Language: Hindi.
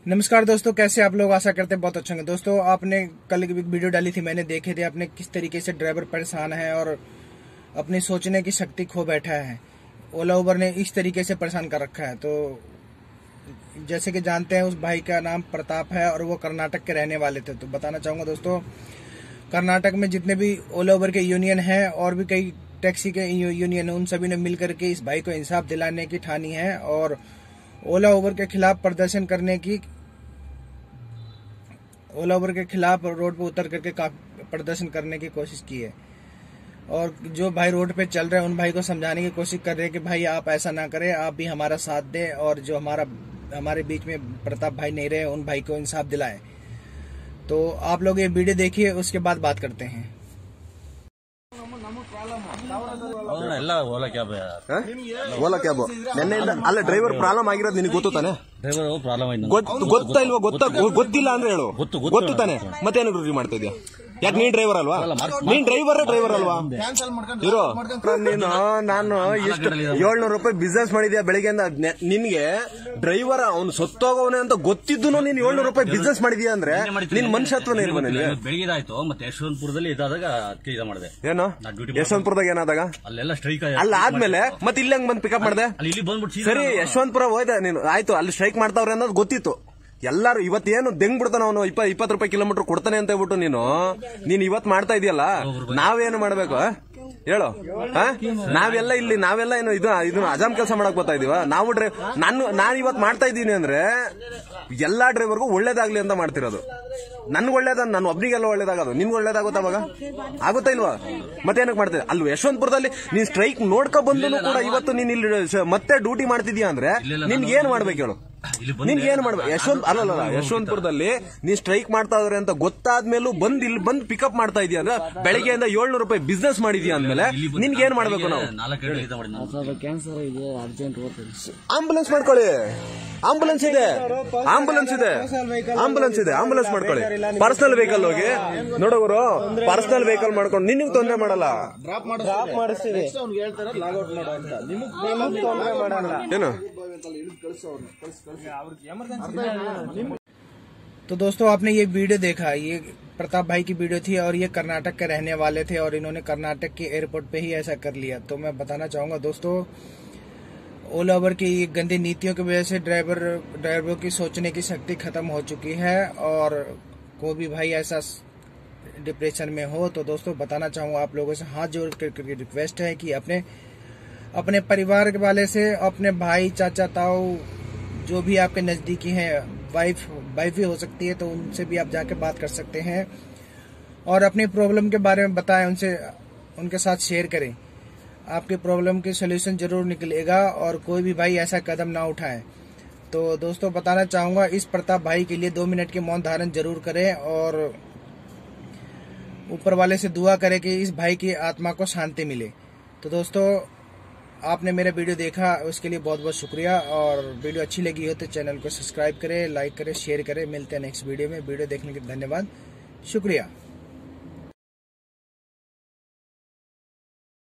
नमस्कार दोस्तों, कैसे आप लोग? आशा करते हैं बहुत अच्छे होंगे। दोस्तों, आपने कल एक वीडियो डाली थी, मैंने देखे थे आपने किस तरीके से ड्राइवर परेशान है और अपनी सोचने की शक्ति खो बैठा है। ओला उबर ने इस तरीके से परेशान कर रखा है। तो जैसे कि जानते हैं, उस भाई का नाम प्रताप है और वो कर्नाटक के रहने वाले थे। तो बताना चाहूँगा दोस्तों, कर्नाटक में जितने भी ओला उबर के यूनियन हैं और भी कई टैक्सी के यूनियन हैं, उन सभी ने मिलकर के इस भाई को इंसाफ दिलाने की ठानी है और ओला उबर के खिलाफ प्रदर्शन करने की, ओला उबर के खिलाफ रोड पर उतर करके प्रदर्शन करने की कोशिश की है। और जो भाई रोड पे चल रहे हैं उन भाई को समझाने की कोशिश कर रहे हैं कि भाई आप ऐसा ना करें, आप भी हमारा साथ दें और जो हमारे बीच में प्रताप भाई नहीं रहे उन भाई को इंसाफ दिलाएं। तो आप लोग ये वीडियो देखिए, उसके बाद बात करते हैं। ಓಲಾ ಕ್ಯಾಬ್ ನೆನ್ನೆಯಿಂದ ಅಲ್ಲ ಡ್ರೈವರ್ ಪ್ರಾಬ್ಲಮ್ ಆಗಿರೋದು ನಿನಗೆ ಗೊತ್ತು ತಾನೆ? ಡ್ರೈವರ್ ಪ್ರಾಬ್ಲಮ್ ಗೊತ್ತಾ ಇಲ್ವಾ? ಗೊತ್ತಿಲ್ಲ ಅಂದ್ರೆ ಹೇಳು. ಗೊತ್ತು ತಾನೆ, ಮತ್ತೇನು ರಿವ್ಯೂ ಮಾಡ್ತಾ ಇದೆಯಾ? ಯಾಕೆ ನೀನ್ ಡ್ರೈವರ್ ಅಲ್ವಾ? ನೀನ್ ಡ್ರೈವರ್ ಅಲ್ವಾ? ಇರೋ ನೀನು ನಾನು ಎಷ್ಟು 700 ರೂಪಾಯಿ ಬಿಸ್ನೆಸ್ ಮಾಡಿದ್ಯಾ ಬೆಳಿಗ್ಗೆಯಿಂದ. ನಿನ್ಗೆ ಡ್ರೈವರ್ ಅವ್ನು ಸತ್ತೋಗವನೆ ಅಂತ ಗೊತ್ತಿದ್ದು ನೀನ್ 700 ರೂಪಾಯಿ ಬಿಸ್ನೆಸ್ ಮಾಡಿದ್ಯಾ ಅಂದ್ರೆ ನಿನ್ ಮನುಷ್ಯತ್ವನೇ ಇಲ್ವ ನಿನ್ಗೆ? ಬೆಳಿಗ್ಗೆದಾಯ್ತು, ಮತ್ತೆ ಯಶವಂತಪುರದಲ್ಲಿ ಇದಾದಾಗ ಅದಕ್ಕೆ ಇದು ಮಾಡಿದೆ. ಏನು ಯಶವಂತಪುರದಾಗ ಏನಾದಾಗ? ಅಲ್ಲೆಲ್ಲ ಸ್ಟ್ರೈಕ್ ಅಲ್ಲ ಆದ್ಮೇಲೆ ಮತ್ತೆ ಇಲ್ಲಿ ಹಂಗ್ ಬಂದ್ ಪಿಕಪ್ ಮಾಡಿದೆ. ಇಲ್ಲಿ ಬಂದ್ಬಿಟ್ಟು ಸರಿ, ಯಶವಂತಪುರ ಹೋಯ್ದೆ ನೀನು, ಆಯ್ತು, ಅಲ್ಲಿ ಸ್ಟ್ರೈಕ್ ಮಾಡ್ತಾವ್ರೆ ಅನ್ನೋದು ಗೊತ್ತಿತ್ತು. ಎಲ್ಲಾರು ಇವತ್ತೇನು ದೆಂಗ್ ಬಿಡ್ತಾನ ಅವನು, 20 ರೂಪಾಯಿ ಕಿಲೋಮೀಟರ್ ಕೊಡ್ತಾನೆ ಅಂತ ಹೇಳ್ಬಿಟ್ಟು ನೀನ್ ಇವತ್ ಮಾಡ್ತಾ ಇದೆಯಲ್ಲ, ನಾವೇನು ಮಾಡ್ಬೇಕು ಹೇಳು? ನಾವೆಲ್ಲ ಏನು ಇದು ಅಜಾಮ್ ಕೆಲಸ ಮಾಡಕ್ ಬರ್ತಾ ಇದೀವ ನಾವು? ನಾನು ಇವತ್ ಮಾಡ್ತಾ ಇದ್ದೀನಿ ಅಂದ್ರೆ ಎಲ್ಲಾ ಡ್ರೈವರ್ಗೂ ಒಳ್ಳೇದಾಗ್ಲಿ ಅಂತ ಮಾಡ್ತಿರೋದು. ನನ್ಗೆ ನಾನು ಒಬ್ನಿಗೆಲ್ಲ ಒಳ್ಳೇದಾಗೋದು, ನಿನ್ಗೆ ಒಳ್ಳೇದಾಗುತ್ತಾ? ಅವಾಗ ಆಗುತ್ತಾ ಇಲ್ವಾ? ಮತ್ತೇನಕ್ ಮಾಡ್ತಿದ್ದೆ ಅಲ್ವ? ಯಶವಂತಪುರದಲ್ಲಿ ನೀನ್ ಸ್ಟ್ರೈಕ್ ನೋಡ್ಕೊ ಬಂದು ಕೂಡ ಇವತ್ತು ನೀನ್ ಇಲ್ಲಿ ಮತ್ತೆ ಡ್ಯೂಟಿ ಮಾಡ್ತಿದ್ಯಾ ಅಂದ್ರೆ ನಿನ್ಗೆ ಏನ್ ಮಾಡ್ಬೇಕು ಹೇಳು? ನಿನ್ಗೆ ಏನ್ ಮಾಡ್ಬೇಕು? ಯಶವಂತಪುರದಲ್ಲಿ ನೀನ್ ಸ್ಟ್ರೈಕ್ ಮಾಡ್ತಾ ಇದಾರೆ ಅಂತ ಗೊತ್ತಾದ್ಮೇಲೂ ಇಲ್ಲಿ ಬಂದು ಪಿಕಪ್ ಮಾಡ್ತಾ ಇದೀಯ ಅಂದ್ರೆ ಬೆಳಗ್ಗೆಯಿಂದ 700 ರೂಪಾಯಿ ಬಿಸ್ನೆಸ್ ಮಾಡಿದ್ಯಾ ಅಂದ್ಮೇಲೆ ನಿನ್ಗೆ ಏನ್ ಮಾಡ್ಬೇಕು? ನಾವು ಆಂಬುಲೆನ್ಸ್ ಮಾಡ್ಕೊಳ್ಳಿ, ಆಂಬುಲೆನ್ಸ್ ಇದೆ ಮಾಡ್ಕೊಳ್ಳಿ. ಪರ್ಸನಲ್ ವೆಹಿಕಲ್ ಹೋಗಿ ನೋಡೋರು, ಪರ್ಸನಲ್ ವೆಹಿಕಲ್ ಮಾಡ್ಕೊಂಡು ನಿನಗ್ ತೊಂದರೆ ಮಾಡಲ್ಲ. ಏನು तो दोस्तों, आपने ये वीडियो देखा, ये प्रताप भाई की वीडियो थी और ये कर्नाटक के रहने वाले थे और इन्होंने कर्नाटक के एयरपोर्ट पे ही ऐसा कर लिया। तो मैं बताना चाहूंगा दोस्तों, ओला उबर की गंदी नीतियों की वजह से ड्राइवरों की सोचने की शक्ति खत्म हो चुकी है और कोई भी भाई ऐसा डिप्रेशन में हो तो दोस्तों बताना चाहूंगा आप लोगों से हाथ जोड़ कर रिक्वेस्ट है कि अपने परिवार के वाले से, अपने भाई, चाचा, ताऊ, जो भी आपके नजदीकी हैं, वाइफ भी हो सकती है, तो उनसे भी आप जाके बात कर सकते हैं और अपनी प्रॉब्लम के बारे में बताएं, उनके साथ शेयर करें। आपके प्रॉब्लम के सलूशन जरूर निकलेगा और कोई भी भाई ऐसा कदम ना उठाए। तो दोस्तों बताना चाहूंगा, इस प्रताप भाई के लिए 2 मिनट के मौन धारण जरूर करें और ऊपर वाले से दुआ करें कि इस भाई की आत्मा को शांति मिले। तो दोस्तों, आपने मेरा वीडियो देखा, उसके लिए बहुत बहुत शुक्रिया। और वीडियो अच्छी लगी हो तो चैनल को सब्सक्राइब करें, लाइक करें, शेयर करें। मिलते हैं नेक्स्ट वीडियो में। वीडियो देखने के लिए धन्यवाद, शुक्रिया।